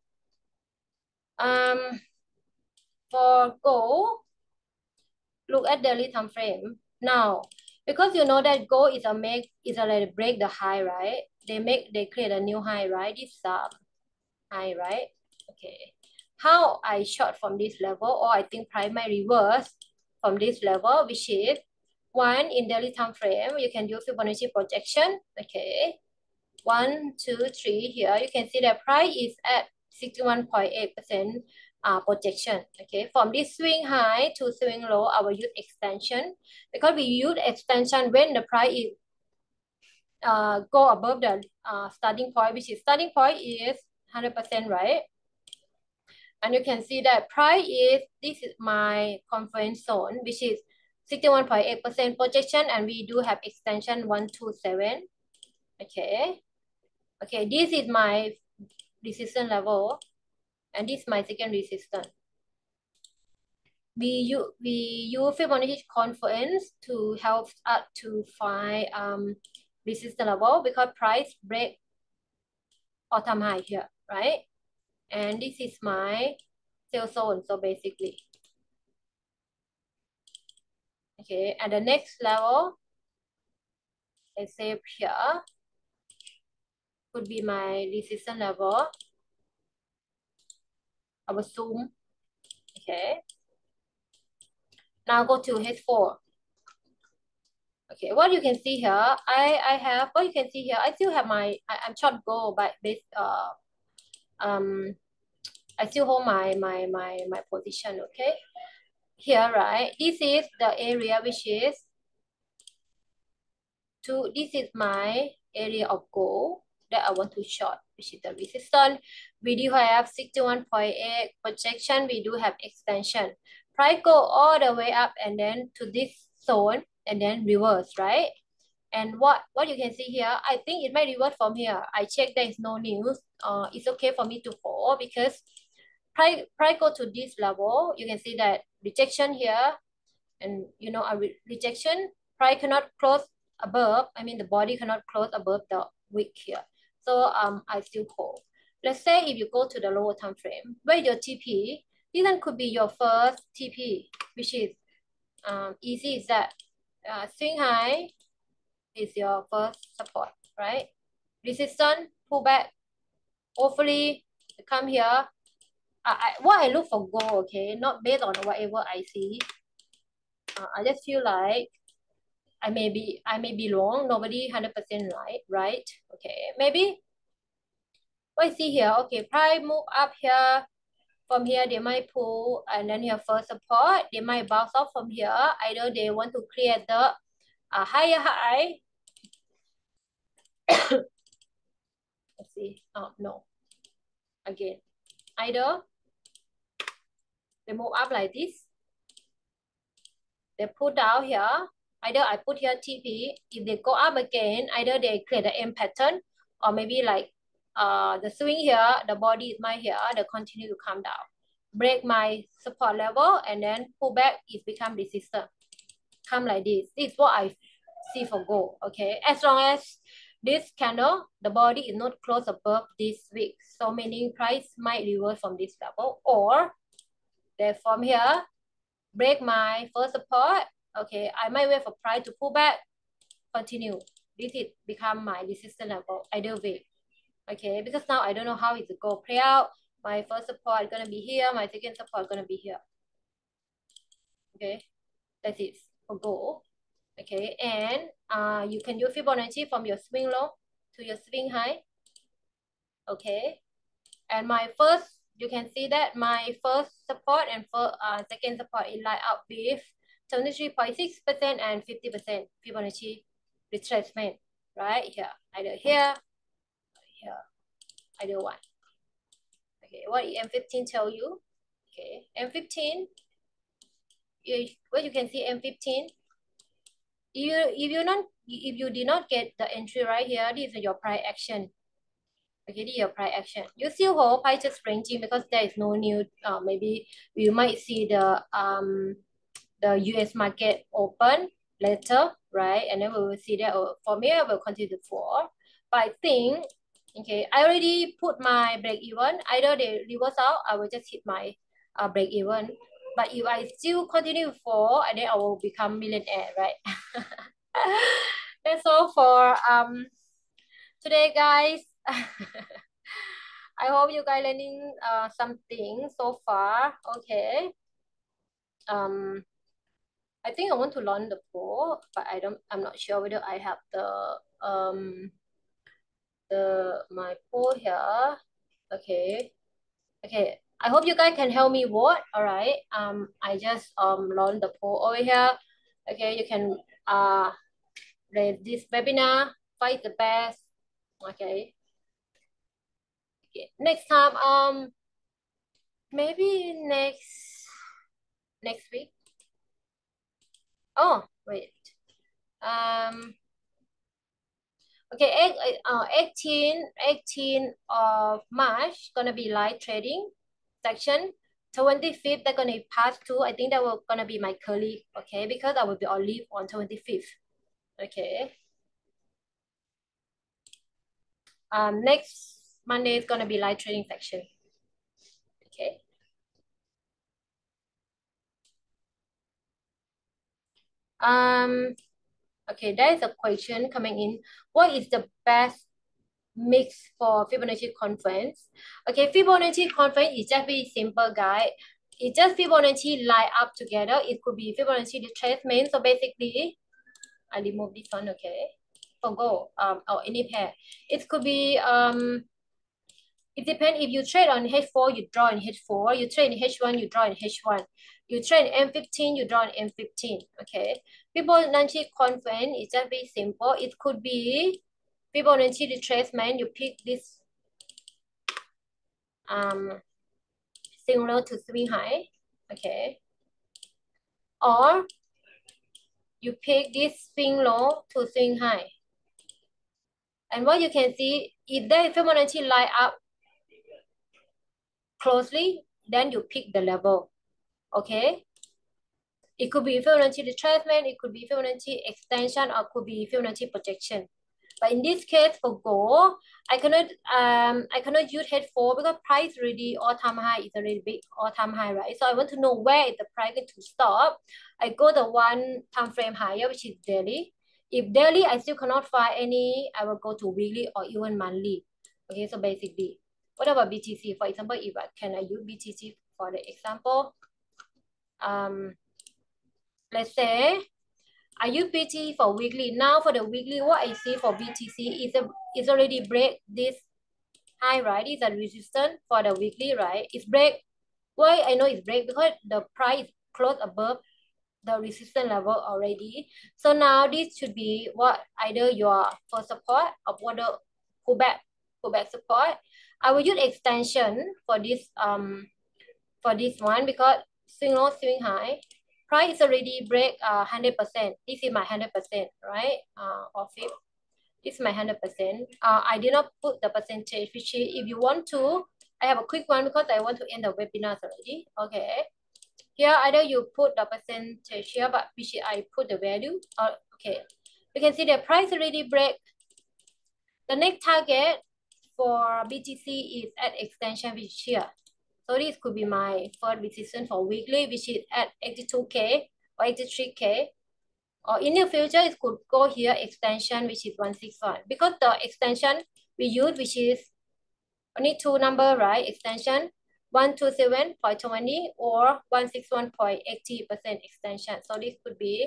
For gold, look at daily time frame. Now, because you know that gold is a break the high, right? They create a new high, right? This high, right? Okay. How I short from this level, or I think price might reverse from this level, which is one in daily time frame. You can use Fibonacci projection. Okay. 1, 2, 3 here. You can see that price is at 61.8% projection. Okay, from this swing high to swing low, I will use extension because we use extension when the price is go above the starting point, which is starting point is 100%, right? And you can see that price is, this is my confidence zone, which is 61.8% projection, and we do have extension 127. Okay. Okay, this is my resistance level, and this is my second resistance. We use Fibonacci confidence to help us to find resistance level, because price break all-time high here, right? And this is my sell zone. So basically, okay, and the next level, let's say here, could be my resistance level. I will zoom. Okay. Now go to H4. Okay, what you can see here, I have, what you can see here, I still have my, I'm short gold, but this I still hold my position. Okay, here, right, this is the area which is this is my area of gold that I want to short, which is the resistance. We do have 61.8 projection, we do have extension. Price go all the way up and then to this zone and then reverse, right? And what you can see here, I think it might reverse from here. I check there is no news. It's okay for me to hold, because price go to this level. You can see that rejection here, and you know, a rejection, price cannot close above. I mean, the body cannot close above the wick here. So I still hold. Let's say if you go to the lower time frame, where your TP, this one could be your first TP, which is easy is that swing high is your first support, right? Resistance, pull back. Hopefully, come here. What I look for gold, okay, not based on whatever I see. I just feel like I may be wrong. Nobody 100% right? Okay, maybe what I see here. Okay, price move up here. From here, they might pull, and then here first support. They might bounce off from here. Either they want to create the higher high. Let's see. Oh no. Again, either they move up like this. They put down here. Either I put here TP. If they go up again, either they create the M pattern, or maybe like the swing here, the body is my here, they continue to come down. Break my support level and then pull back, it become resistance. Come like this. This is what I see for gold. Okay, as long as this candle, the body is not close above this wick, so meaning price might reverse from this level, or they from here break my first support. Okay, I might wait for price to pull back, continue. This is become my resistance level, either way. Okay, because now I don't know how it's going to play out. My first support is going to be here, my second support is going to be here. Okay, that's it for gold. Okay, and you can use Fibonacci from your swing low to your swing high. Okay, and my first, you can see that my first support and second support is line up with 73.6% and 50% Fibonacci retracement, right here, either here, either one. Okay, what M15 tell you? Okay, M15, what you can see M15. If you did not get the entry right here, this is your price action. Okay, this is your price action. You still hold price just ranging because there is no new. Maybe we might see the US market open later, right? And then we will see that from here will continue to fall. But I think, okay, I already put my break even. Either they reverse out, I will just hit my break even. But if I still continue to fall, and then I will become millionaire, right? That's all for today, guys. I hope you guys learning something so far. Okay. I think I want to launch the poll, but I'm not sure whether I have my poll here. Okay. Okay. I hope you guys can help me vote. All right. I just launched the poll over here. Okay, you can rate this webinar 5 is the best. Okay. Okay. Next time, maybe next week. Oh, wait. Okay, 18 of March gonna be live trading section. 25th, they're gonna pass to. I think that will gonna be my colleague, okay, because I will be on leave on 25th. Okay. Next Monday is gonna be live trading section. Okay. Okay, there is a question coming in. What is the best mix for Fibonacci conference? Okay, Fibonacci conference is just very simple, guys. It's just Fibonacci line up together. It could be Fibonacci retracement. So basically, I remove this one, okay? For gold, or any pair. It could be it depends if you trade on H4, you draw in H4. You trade in H1, you draw in H1. You trade in M15, you draw in M15. Okay. Fibonacci conference is just very simple. It could be Fibonacci retracement. You pick this similar to swing high. Okay. Or you pick this swing low to swing high. And what you can see, if there is Fibonacci line up closely, then you pick the level. Okay. It could be Fibonacci retracement, it could be Fibonacci extension, or could be Fibonacci projection. But in this case for gold, I cannot use H4 because price already all-time high is already big all-time high, right? So I want to know where is the price going to stop. I go the one time frame higher, which is daily. If daily I still cannot find any, I will go to weekly or even monthly. Okay, so basically, what about BTC? For example, if can I use BTC for the example? Let's say I use BTC for weekly. Now for the weekly, what I see for BTC is already break this high, right? It's a resistance for the weekly, right? It's break. Why I know it's break? Because the price close above the resistance level already. So now this should be what either your first support or what the pullback support. I will use extension for this one because swing low, swing high. Price is already break 100%. This is my 100%, right? Of it. This is my 100%. I did not put the percentage, which is, if you want to, I have a quick one because I want to end the webinar already. Okay. Here, either you put the percentage here, but which I put the value. Okay. You can see the price already break. The next target for BTC is at extension, which here. So this could be my first resistance for weekly, which is at 82K or 83K. Or in the future, it could go here extension, which is 161. Because the extension we use, which is only two number, right? Extension 127.20 or 161.80% extension. So this could be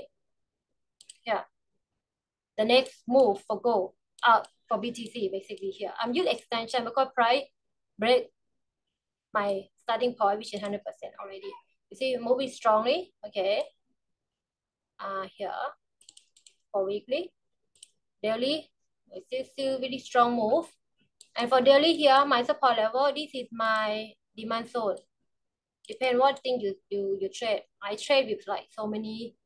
the next move for gold, for BTC basically here. I'm using extension because price break my starting point, which is 100% already. You see, moving strongly, okay. Here for weekly, daily, it's still really strong move. And for daily here, my support level, this is my demand zone. Depend what thing you trade. I trade with like so many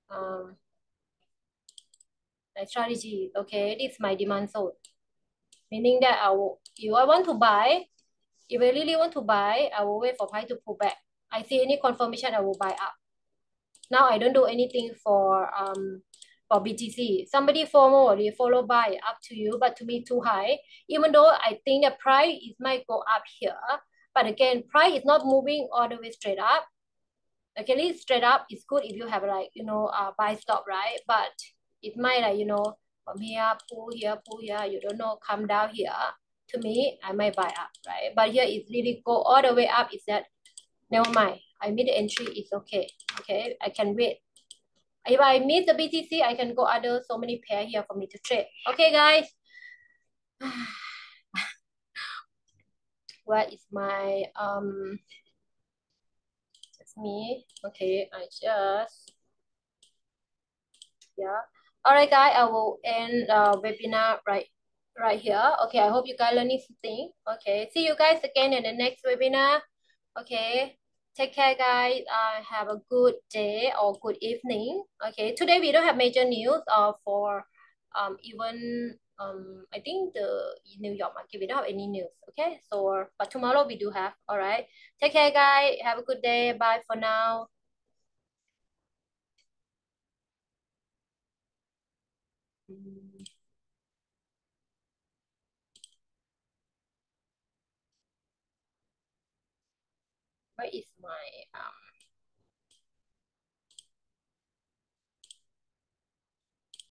like strategy. Okay, this is my demand zone. Meaning that if I want to buy, if I really want to buy, I will wait for price to pull back. I see any confirmation, I will buy up. Now I don't do anything for BTC. Somebody follow buy, up to you, but to me too high. Even though I think the price might go up here, but again, price is not moving all the way straight up. Okay, straight up is good if you have like buy stop, right? But it might like from here pull here, you don't know, come down here. To me, I might buy up, right? But here it really go all the way up. Is that never mind? I made the entry. It's okay. Okay, I can wait. If I miss the BTC, I can go other so many pair here for me to trade. Okay, guys. Where is my It's me. Okay, I just All right, guys, I will end webinar right here. Okay, I hope you guys learning something. Okay, see you guys again in the next webinar. Okay, take care, guys. Have a good day or good evening. Okay, today we don't have major news for even I think the New York market we don't have any news. Okay, so but tomorrow we do have. All right, take care, guys. Have a good day. Bye for now. Where is my